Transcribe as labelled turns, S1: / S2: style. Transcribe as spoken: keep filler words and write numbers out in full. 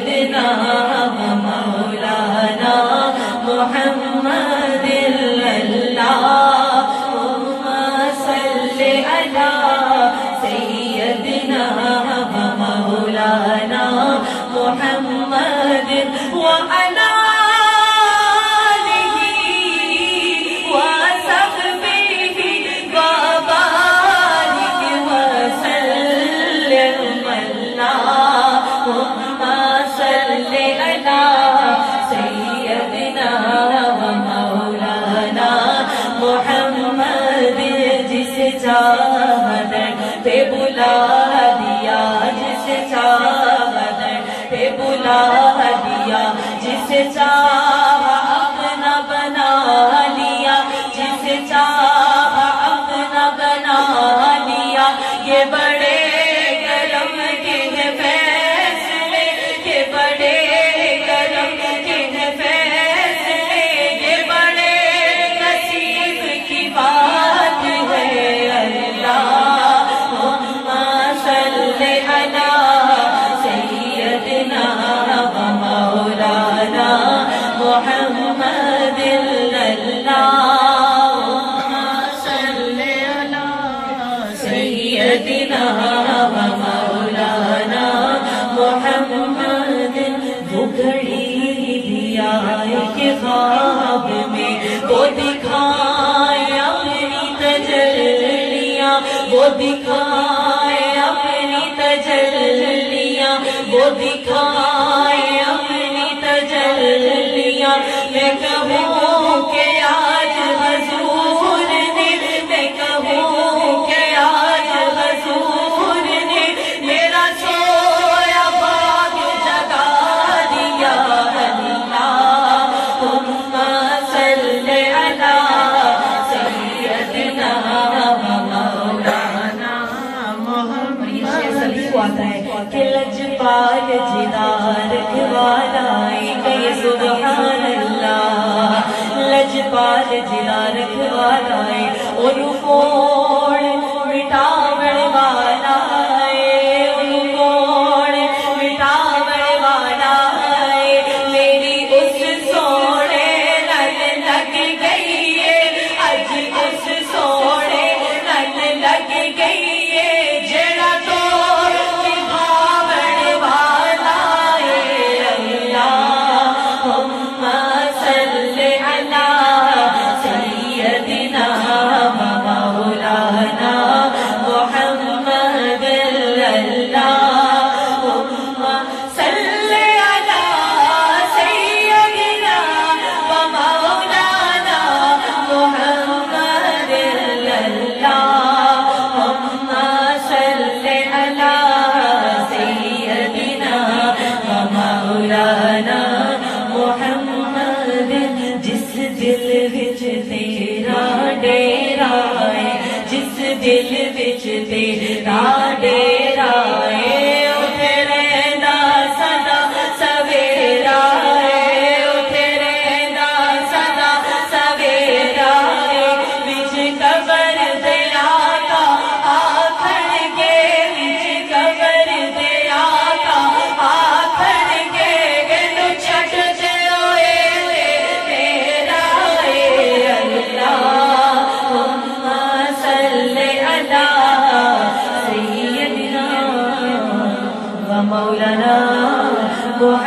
S1: سیدنا و مولانا محمد اللہم صلی علی سیدنا و مولانا محمد وعلی چاہت پہ بلا دیا جس چاہت پہ بلا دیا جس چاہ اپنا بنا لیا جس چاہ اپنا بنا لیا یہ بڑے کرم کے فیصلے یہ بڑے کرم کے فیصلے یہ بڑے نصیب کی بات ہے محمد اللہم صلی علی سیدنا و مولانا محمد وہ گھڑی بھی آئے کہ خواب میں وہ دکھائے اپنی تجلیاں وہ دکھائے اپنی تجلیاں وہ دکھائے اپنی تجلیاں میں کہوں کہ آج حضور نے میں کہوں کہ آج حضور نے میرا سویا باغ جگا دیا اللہم صلی علی سیدنا و مولانا محمد کو آتا ہے کہ لجپال جدار رکھوالائیں کہ سبحان اللہ لجپال جدار رکھوالائیں اور کوڑ مٹاوڑ والا ہے ان کوڑ مٹاوڑ والا ہے میری اس سوڑے لگ لگ گئی ہے اج اس سوڑے لگ لگ گئی ہے جڑا تو دل وچ تیرا ڈیرا ہے اٹھے رہندا سدا سویرا ہے اٹھے رہندا سدا سویرا ہے وچ قبر دے آقا آکھن گے وچ قبر دے آقا آکھن گے اینو چھڈ دے اوئے تیرا ہے اللہ سیدنا و مولانا